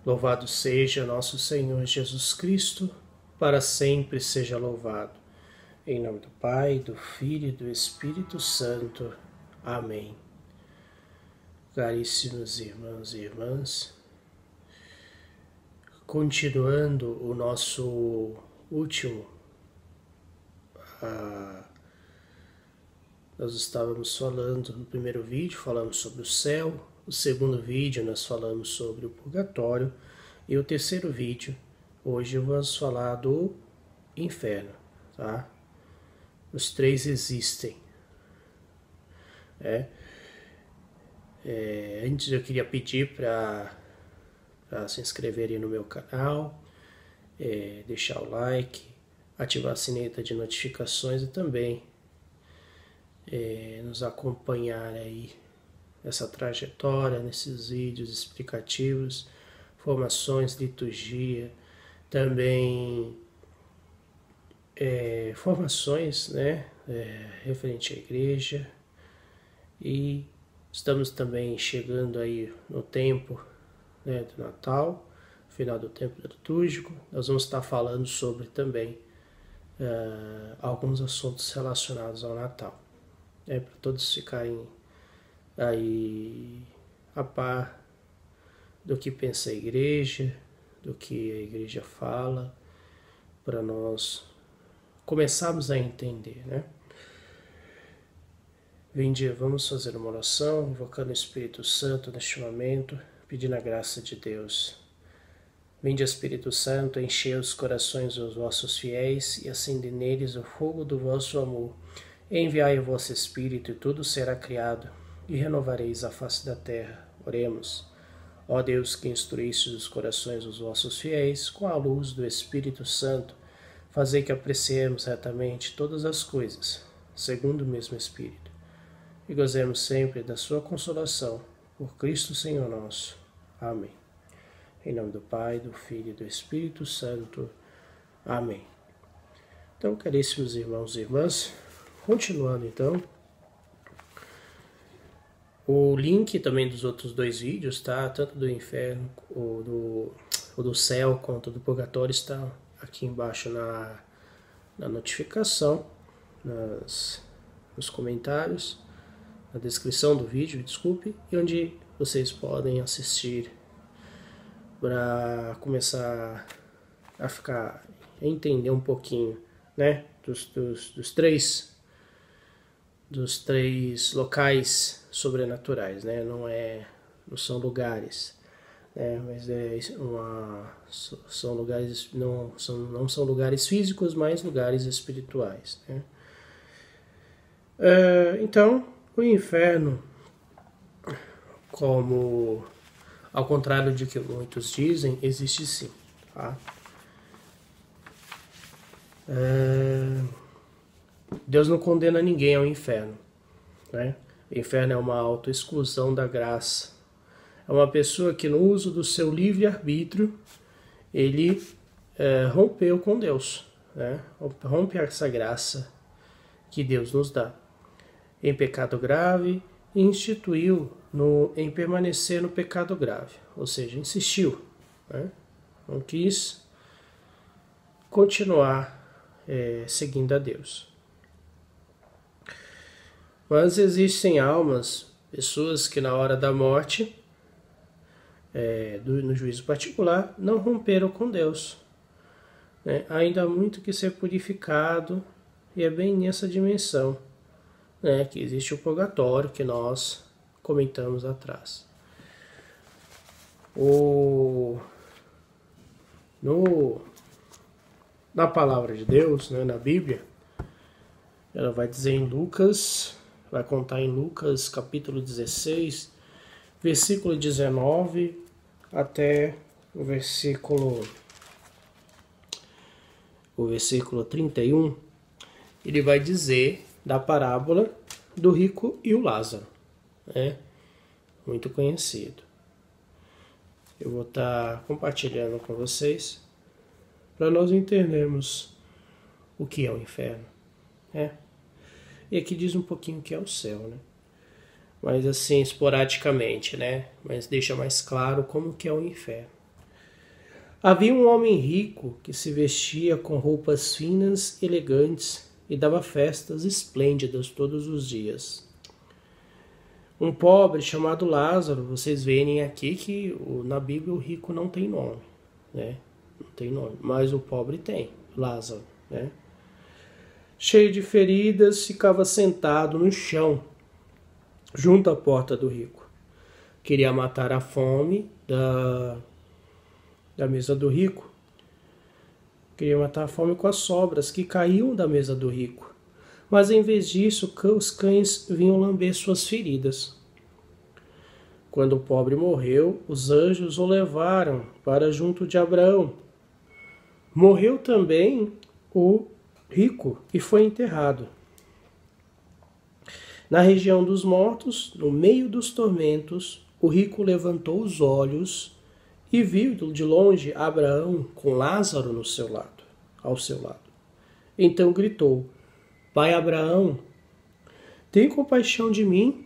Louvado seja nosso Senhor Jesus Cristo, para sempre seja louvado. Em nome do Pai, do Filho e do Espírito Santo. Amém. Caríssimos irmãos e irmãs, continuando o nosso último, nós estávamos falando no primeiro vídeo, falamos sobre o céu, o segundo vídeo nós falamos sobre o purgatório e o terceiro vídeo, hoje vamos falar do inferno, tá? Os três existem. Antes eu queria pedir para se inscreverem no meu canal, deixar o like, ativar a sineta de notificações e também nos acompanhar aí nessa trajetória, nesses vídeos explicativos, formações, liturgia, também formações, referente à igreja. E estamos também chegando aí no tempo do Natal, final do tempo litúrgico. Nós vamos estar falando sobre também alguns assuntos relacionados ao Natal, para todos ficarem aí a par do que pensa a igreja, do que a igreja fala, para nós começarmos a entender, Vinde, vamos fazer uma oração, invocando o Espírito Santo neste momento, pedindo a graça de Deus. Vinde, Espírito Santo, enchei os corações dos vossos fiéis e acende neles o fogo do vosso amor. Enviai o vosso Espírito e tudo será criado, e renovareis a face da terra. Oremos. Ó Deus, que instruísse os corações dos vossos fiéis com a luz do Espírito Santo, fazei que apreciemos retamente todas as coisas, segundo o mesmo Espírito, e gozemos sempre da sua consolação, por Cristo Senhor nosso. Amém. Em nome do Pai, do Filho e do Espírito Santo. Amém. Então, caríssimos irmãos e irmãs, continuando então, o link também dos outros dois vídeos, tá? Tanto do inferno, o do céu, quanto do purgatório, está aqui embaixo na notificação, nos comentários, na descrição do vídeo, desculpe, e onde vocês podem assistir para começar a entender um pouquinho, dos três locais sobrenaturais, não são lugares, mas são lugares, não são lugares físicos, mas lugares espirituais, Então, o inferno, como ao contrário de que muitos dizem, existe sim, tá? Deus não condena ninguém ao inferno, O inferno é uma autoexclusão da graça. É uma pessoa que no uso do seu livre-arbítrio, ele rompeu com Deus, rompe essa graça que Deus nos dá. Em pecado grave, instituiu em permanecer no pecado grave, ou seja, insistiu, não quis continuar seguindo a Deus. Mas existem almas, pessoas que na hora da morte, no juízo particular, não romperam com Deus. Ainda há muito que ser purificado, e é bem nessa dimensão que existe o purgatório que nós comentamos atrás. Na palavra de Deus, na Bíblia, ela vai dizer em Lucas, vai contar em Lucas capítulo 16, versículo 19 até o versículo 31, ele vai dizer da parábola do rico e o Lázaro, muito conhecido. Eu vou estar compartilhando com vocês para nós entendermos o que é o inferno, E aqui diz um pouquinho o que é o céu, Mas assim, esporadicamente, Mas deixa mais claro como que é o inferno. Havia um homem rico que se vestia com roupas finas e elegantes e dava festas esplêndidas todos os dias. Um pobre chamado Lázaro, vocês verem aqui que na Bíblia o rico não tem nome, né? Não tem nome, mas o pobre tem, Lázaro, né? Cheio de feridas, ficava sentado no chão, junto à porta do rico. Queria matar a fome da mesa do rico. Queria matar a fome com as sobras que caíam da mesa do rico. Mas em vez disso, os cães vinham lamber suas feridas. Quando o pobre morreu, os anjos o levaram para junto de Abraão. Morreu também o rico e foi enterrado. Na região dos mortos, no meio dos tormentos, o rico levantou os olhos e viu de longe Abraão com Lázaro ao seu lado. Então gritou: Pai Abraão, tem compaixão de mim.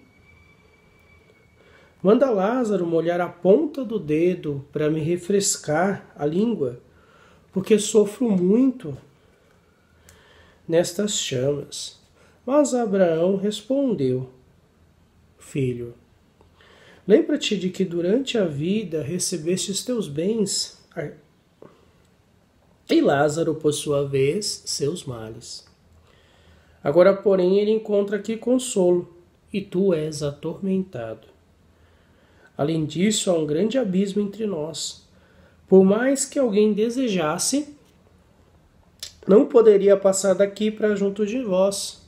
Manda Lázaro molhar a ponta do dedo para me refrescar a língua, porque sofro muito nestas chamas. Mas Abraão respondeu: Filho, lembra-te de que durante a vida recebeste os teus bens, e Lázaro, por sua vez, seus males. Agora, porém, ele encontra aqui consolo, e tu és atormentado. Além disso, há um grande abismo entre nós. Por mais que alguém desejasse, não poderia passar daqui para junto de vós,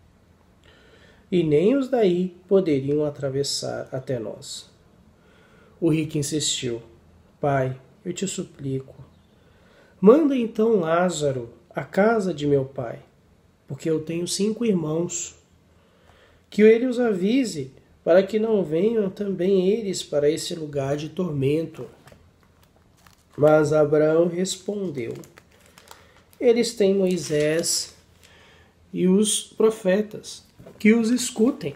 e nem os daí poderiam atravessar até nós. O rico insistiu: Pai, eu te suplico, manda então Lázaro à casa de meu pai, porque eu tenho 5 irmãos, que ele os avise, para que não venham também eles para esse lugar de tormento. Mas Abraão respondeu: Eles têm Moisés e os profetas, que os escutem.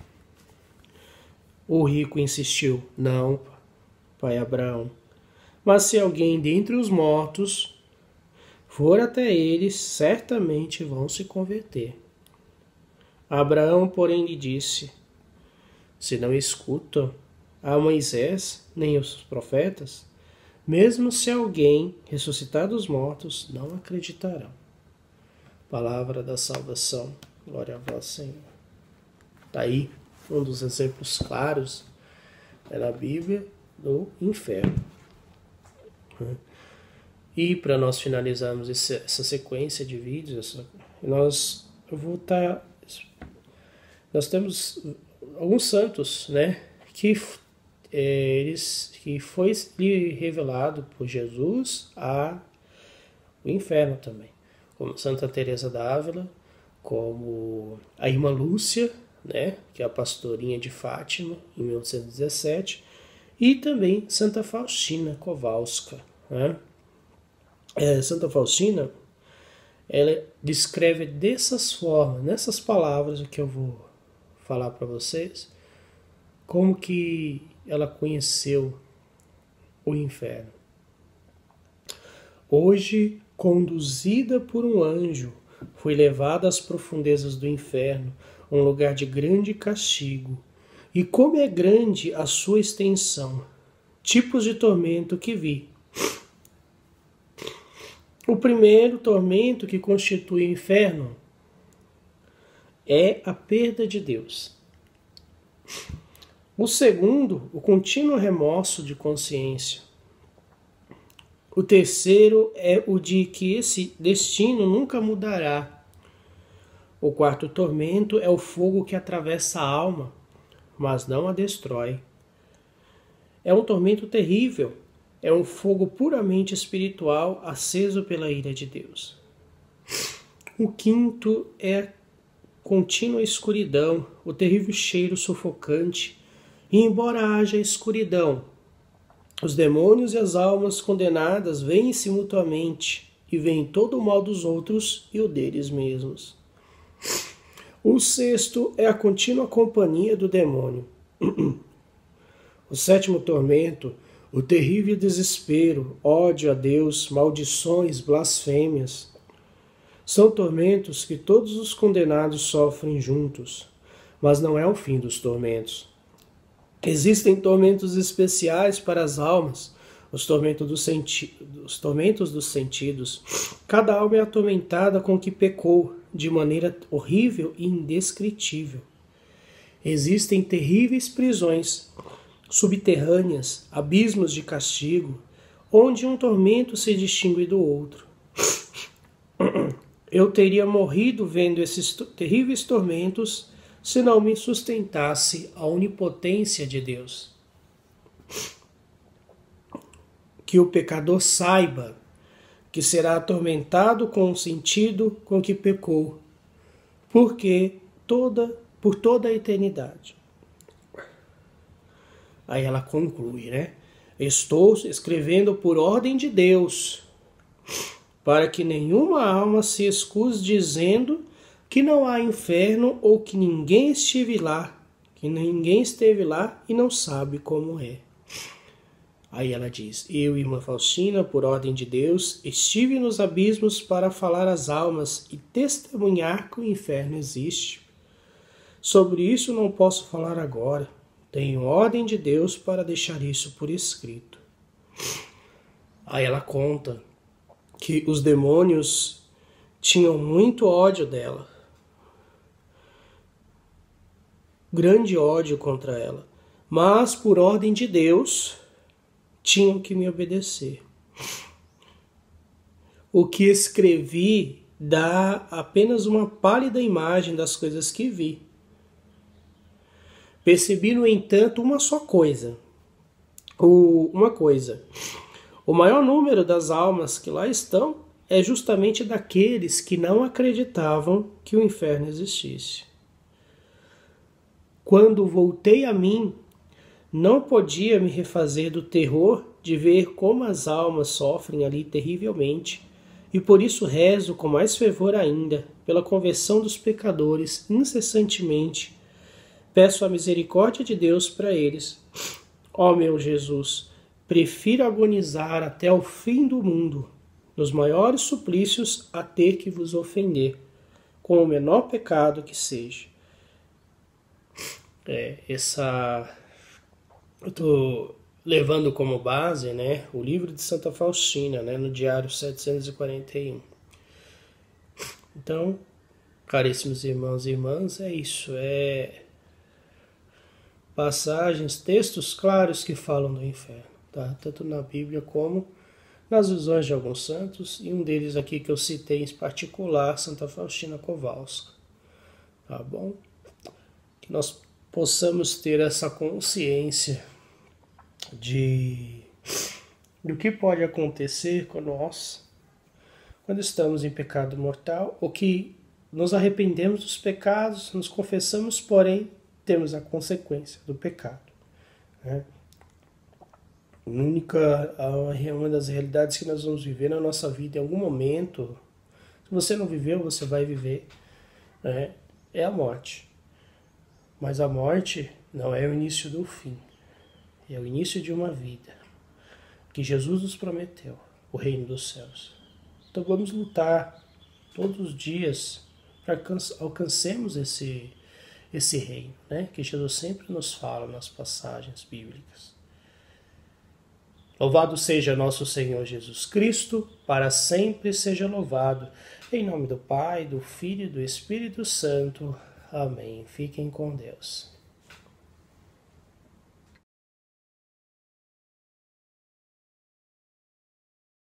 O rico insistiu: Não, pai Abraão, mas se alguém dentre os mortos for até eles, certamente vão se converter. Abraão, porém, lhe disse: Se não escutam a Moisés nem os profetas, mesmo se alguém ressuscitar dos mortos, não acreditarão. Palavra da salvação. Glória a vós, Senhor. Está aí um dos exemplos claros na Bíblia do inferno. E para nós finalizarmos essa sequência de vídeos, nós alguns santos, né, que foi lhe revelado por Jesus o inferno também, como Santa Teresa d'Ávila, como a irmã Lúcia, né, que é a pastorinha de Fátima, em 1817, e também Santa Faustina Kowalska, né? Santa Faustina, ela descreve dessas formas, nessas palavras que eu vou falar para vocês, como que ela conheceu o inferno. Hoje, conduzida por um anjo, foi levada às profundezas do inferno, um lugar de grande castigo. E como é grande a sua extensão, tipos de tormento que vi. O primeiro tormento que constitui o inferno é a perda de Deus. O segundo, o contínuo remorso de consciência. O terceiro é o de que esse destino nunca mudará. O quarto tormento é o fogo que atravessa a alma, mas não a destrói. É um tormento terrível. É um fogo puramente espiritual aceso pela ira de Deus. O quinto é a contínua escuridão, o terrível cheiro sufocante. E embora haja escuridão, os demônios e as almas condenadas veem-se mutuamente e veem todo o mal dos outros e o deles mesmos. O sexto é a contínua companhia do demônio. O sétimo tormento, O terrível desespero, ódio a Deus, maldições, blasfêmias, são tormentos que todos os condenados sofrem juntos, mas não é o fim dos tormentos. Existem tormentos especiais para as almas, os tormentos dos sentidos. Cada alma é atormentada com o que pecou, de maneira horrível e indescritível. Existem terríveis prisões subterrâneas, abismos de castigo, onde um tormento se distingue do outro. Eu teria morrido vendo esses terríveis tormentos se não me sustentasse a onipotência de Deus. Que o pecador saiba que será atormentado com o sentido com que pecou, por toda a eternidade. Aí ela conclui, né? Estou escrevendo por ordem de Deus, para que nenhuma alma se excuse dizendo que não há inferno ou que ninguém esteve lá e não sabe como é. Aí ela diz, eu, irmã Faustina, por ordem de Deus, estive nos abismos para falar às almas e testemunhar que o inferno existe. Sobre isso não posso falar agora. Tenho ordem de Deus para deixar isso por escrito. Aí ela conta que os demônios tinham muito ódio dela. Grande ódio contra ela. Mas, por ordem de Deus, tinham que me obedecer. O que escrevi dá apenas uma pálida imagem das coisas que vi. Percebi, no entanto, uma coisa. O maior número das almas que lá estão é justamente daqueles que não acreditavam que o inferno existisse. Quando voltei a mim, não podia me refazer do terror de ver como as almas sofrem ali terrivelmente, e por isso rezo com mais fervor ainda pela conversão dos pecadores incessantemente. Peço a misericórdia de Deus para eles. Ó meu Jesus, prefiro agonizar até o fim do mundo, nos maiores suplícios, a ter que vos ofender, com o menor pecado que seja. Eu estou levando como base, né, o livro de Santa Faustina, né, no diário 741. Então, caríssimos irmãos e irmãs, é isso. Passagens, textos claros que falam do inferno, tá? Tanto na Bíblia como nas visões de alguns santos, e um deles aqui que eu citei em particular, Santa Faustina Kowalska. Tá bom? Que nós possamos ter essa consciência do que pode acontecer com nós quando estamos em pecado mortal, ou que nos arrependemos dos pecados, nos confessamos, porém temos a consequência do pecado, né? Uma das realidades que nós vamos viver na nossa vida em algum momento, se você não viveu, você vai viver, né? É a morte. Mas a morte não é o início do fim, é o início de uma vida que Jesus nos prometeu, o reino dos céus. Então vamos lutar todos os dias para que alcancemos esse reino, né? Que Jesus sempre nos fala nas passagens bíblicas. Louvado seja nosso Senhor Jesus Cristo, para sempre seja louvado. Em nome do Pai, do Filho e do Espírito Santo. Amém. Fiquem com Deus.